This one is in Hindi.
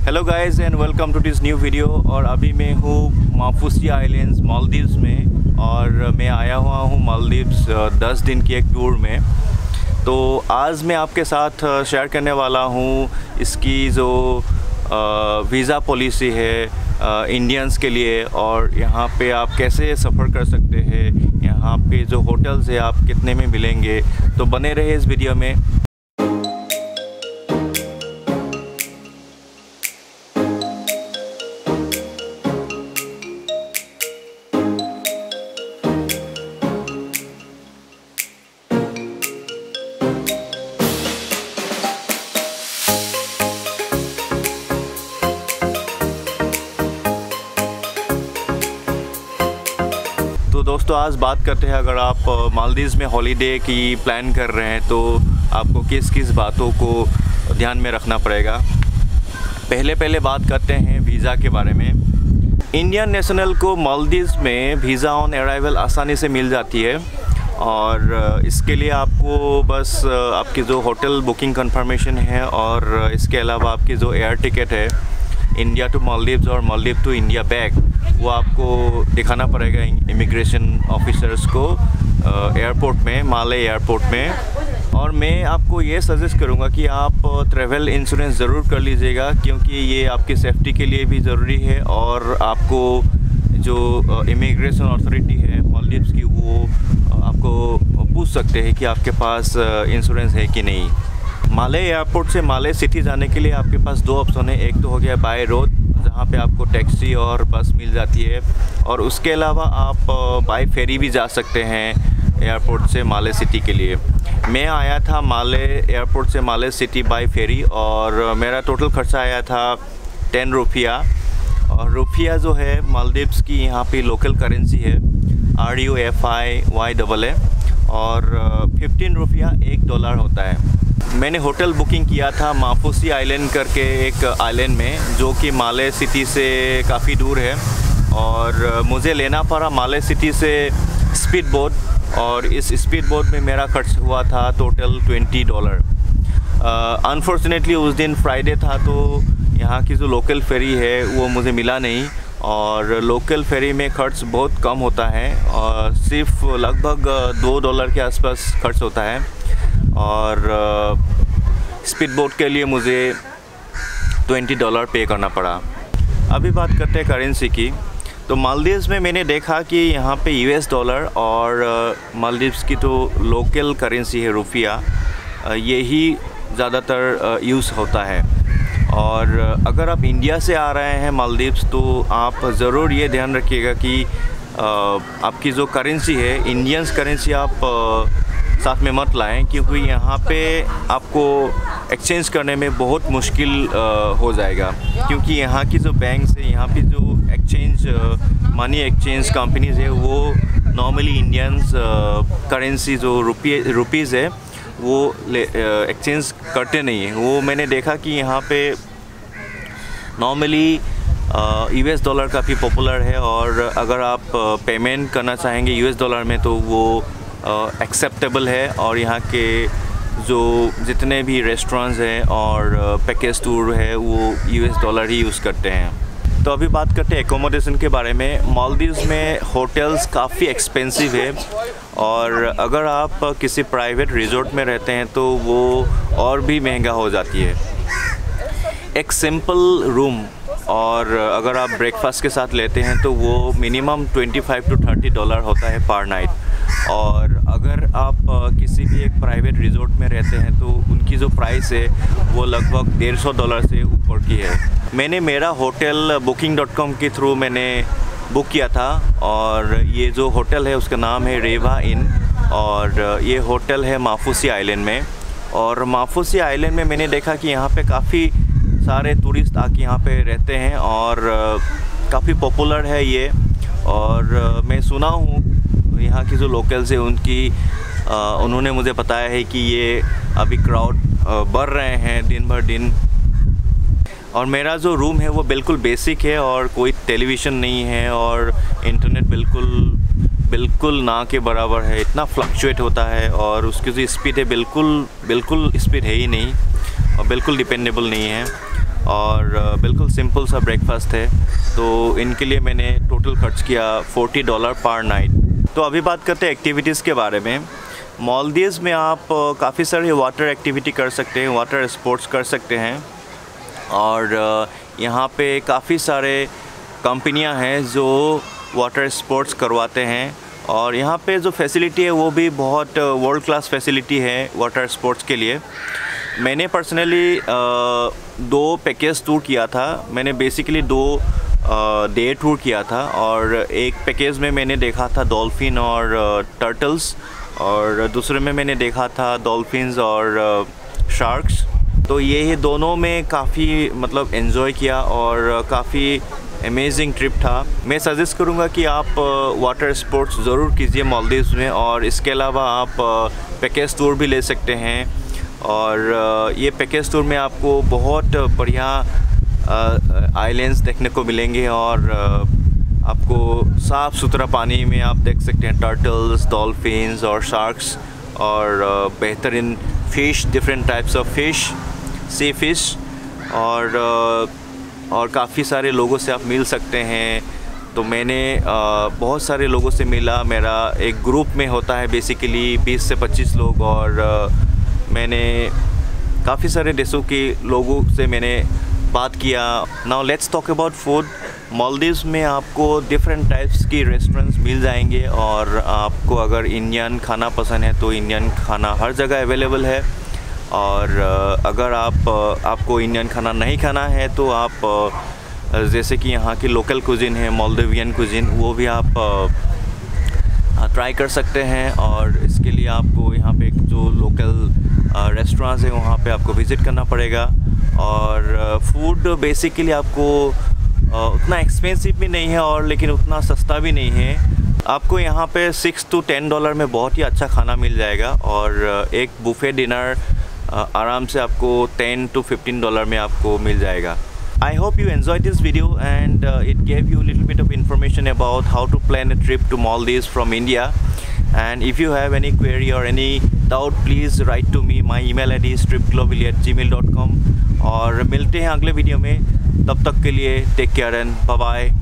Hello guys and welcome to this new video. और अभी मैं हूँ माफूसी आइलैंड्स मालदीव्स में और मैं आया हुआ हूँ मालदीव्स 10 दिन की एक टूर में। तो आज मैं आपके साथ शेयर करने वाला हूँ इसकी जो वीज़ा पॉलिसी है इंडियंस के लिए, और यहाँ पे आप कैसे सफ़र कर सकते हैं, यहाँ पे जो होटल्स है आप कितने में मिलेंगे। तो बने रहे इस वीडियो में। तो दोस्तों आज बात करते हैं, अगर आप मालदीव्स में हॉलीडे की प्लान कर रहे हैं तो आपको किस किस बातों को ध्यान में रखना पड़ेगा। पहले बात करते हैं वीज़ा के बारे में। इंडियन नेशनल को मालदीव्स में वीज़ा ऑन अराइवल आसानी से मिल जाती है, और इसके लिए आपको बस आपकी जो होटल बुकिंग कंफर्मेशन है और इसके अलावा आपकी जो एयर टिकट है इंडिया टू मालदीव्स और मालदीव टू इंडिया बैक, वो आपको दिखाना पड़ेगा इमिग्रेशन ऑफिसर्स को एयरपोर्ट में, माले एयरपोर्ट में। और मैं आपको ये सजेस्ट करूँगा कि आप ट्रैवल इंश्योरेंस ज़रूर कर लीजिएगा, क्योंकि ये आपकी सेफ्टी के लिए भी ज़रूरी है। और आपको जो इमिग्रेशन अथॉरिटी है मालदीव्स की, वो आपको पूछ सकते हैं कि आपके पास इंश्योरेंस है कि नहीं। माले एयरपोर्ट से माले सिटी जाने के लिए आपके पास दो ऑप्शन है। एक तो हो गया बाय रोड, जहाँ पे आपको टैक्सी और बस मिल जाती है, और उसके अलावा आप बाय फेरी भी जा सकते हैं एयरपोर्ट से माले सिटी के लिए। मैं आया था माले एयरपोर्ट से माले सिटी बाय फेरी, और मेरा टोटल खर्चा आया था 10 रुपया। और रुपया जो है मालदीव्स की यहाँ पे लोकल करेंसी है, RUFIYAA, और 15 रुपया $1 होता है। मैंने होटल बुकिंग किया था माफूसी आइलैंड करके एक आइलैंड में, जो कि माले सिटी से काफ़ी दूर है, और मुझे लेना पड़ा माले सिटी से स्पीड बोट, और इस स्पीड बोट में मेरा खर्च हुआ था टोटल $20। अनफॉर्चुनेटली उस दिन फ्राइडे था, तो यहाँ की जो लोकल फेरी है वो मुझे मिला नहीं, और लोकल फेरी में खर्च बहुत कम होता है, और सिर्फ लगभग $2 के आसपास खर्च होता है। और स्पीड बोट के लिए मुझे $20 पे करना पड़ा। अभी बात करते हैं करेंसी की। तो मालदीव्स में मैंने देखा कि यहाँ पे $, और मालदीव्स की तो लोकल करेंसी है रुपया, यही ज़्यादातर यूज़ होता है। और अगर आप इंडिया से आ रहे हैं मालदीव्स, तो आप ज़रूर ये ध्यान रखिएगा कि आपकी जो करेंसी है इंडियंस करेंसी आप साथ में मत लाएं, क्योंकि यहाँ पे आपको एक्सचेंज करने में बहुत मुश्किल हो जाएगा। क्योंकि यहाँ की जो बैंक्स है, यहाँ पे जो एक्सचेंज मनी एक्सचेंज कंपनीज है, वो नॉर्मली इंडियंस करेंसी जो रुपीज़ है वो एक्सचेंज करते नहीं हैं। वो मैंने देखा कि यहाँ पे नॉर्मली $, काफ़ी पॉपुलर है, और अगर आप पेमेंट करना चाहेंगे $, में तो वो एक्सेप्टेबल है। और यहाँ के जो जितने भी रेस्टोरेंट्स हैं और पैकेज टूर है वो $, ही यूज़ करते हैं। तो अभी बात करते हैं एकोमोडेशन के बारे में। मालदीव्स में होटल्स काफ़ी एक्सपेंसिव है, और अगर आप किसी प्राइवेट रिजॉर्ट में रहते हैं तो वो और भी महंगा हो जाती है। एक सिंपल रूम, और अगर आप ब्रेकफास्ट के साथ लेते हैं तो वो मिनिमम $25 to $30 होता है पर नाइट। और अगर आप किसी भी एक प्राइवेट रिजॉर्ट में रहते हैं तो उनकी जो प्राइस है वो लगभग $150 से ऊपर की है। मैंने मेरा होटल booking.com के थ्रू मैंने बुक किया था, और ये जो होटल है उसका नाम है रेवा इन, और ये होटल है माफूसी आइलैंड में। और माफूसी आइलैंड में मैंने देखा कि यहाँ पे काफ़ी सारे टूरिस्ट आके यहाँ पे रहते हैं, और काफ़ी पॉपुलर है ये। और मैं सुना हूँ यहाँ की जो लोकल्स है उन्होंने मुझे बताया है कि ये अभी क्राउड बढ़ रहे हैं दिन भर दिन। और मेरा जो रूम है वो बिल्कुल बेसिक है, और कोई टेलीविज़न नहीं है, और इंटरनेट बिल्कुल ना के बराबर है, इतना फ्लक्चुएट होता है। और उसकी जो स्पीड है बिल्कुल स्पीड है ही नहीं, और बिल्कुल डिपेंडेबल नहीं है। और बिल्कुल सिंपल सा ब्रेकफास्ट है। तो इनके लिए मैंने टोटल खर्च किया $40 पर नाइट। तो अभी बात करते हैं एक्टिविटीज़ के बारे में। मालदीव्स में आप काफ़ी सारे वाटर एक्टिविटी कर सकते हैं, वाटर स्पोर्ट्स कर सकते हैं। और यहाँ पे काफ़ी सारे कंपनियां हैं जो वाटर स्पोर्ट्स करवाते हैं, और यहाँ पे जो फैसिलिटी है वो भी बहुत वर्ल्ड क्लास फैसिलिटी है वाटर स्पोर्ट्स के लिए। मैंने पर्सनली 2 पैकेज टूर किया था। मैंने बेसिकली 2 डे टूर किया था, और एक पैकेज में मैंने देखा था डॉल्फिन और टर्टल्स, और दूसरे में मैंने देखा था डॉल्फिन्स और शार्क्स। तो ये दोनों में काफ़ी मतलब एंजॉय किया और काफ़ी अमेजिंग ट्रिप था। मैं सजेस्ट करूँगा कि आप वाटर स्पोर्ट्स ज़रूर कीजिए मालदीव्स में, और इसके अलावा आप पैकेज टूर भी ले सकते हैं। और ये पैकेज टूर में आपको बहुत बढ़िया आइलैंड्स देखने को मिलेंगे, और आपको साफ़ सुथरा पानी में आप देख सकते हैं टर्टल्स, डॉल्फिन्स और शार्क्स, और बेहतरीन fish, different types of fish, sea fish, और काफ़ी सारे लोगों से आप मिल सकते हैं। तो मैंने बहुत सारे लोगों से मिला। मेरा एक ग्रुप में होता है बेसिकली 20 से 25 लोग, और मैंने काफ़ी सारे देशों के लोगों से मैंने बात किया। Now let's talk about food. Maldives में आपको डिफरेंट टाइप्स की रेस्टोरेंट्स मिल जाएंगे, और आपको अगर इंडियन खाना पसंद है तो इंडियन खाना हर जगह अवेलेबल है। और अगर आपको इंडियन खाना नहीं खाना है तो आप जैसे कि यहाँ की लोकल कुजिन है, मालदीवियन कुजिन, वो भी आप ट्राई कर सकते हैं। और इसके लिए आपको यहाँ पे जो लोकल रेस्टोरेंट्स हैं वहाँ पे आपको विज़िट करना पड़ेगा। और फूड बेसिकली आपको उतना एक्सपेंसिव भी नहीं है, और लेकिन उतना सस्ता भी नहीं है। आपको यहाँ पे $6 to $10 में बहुत ही अच्छा खाना मिल जाएगा, और एक बुफे डिनर आराम से आपको $10 to $15 में आपको मिल जाएगा। I hope you enjoyed this video, and it gave you a little bit of information about how to plan a trip to Maldives from India. And if you have any query or any doubt, please write to me. My email ID is tripglobally@gmail.com। और मिलते हैं अगले वीडियो में। तब तक के लिए take care and bye bye.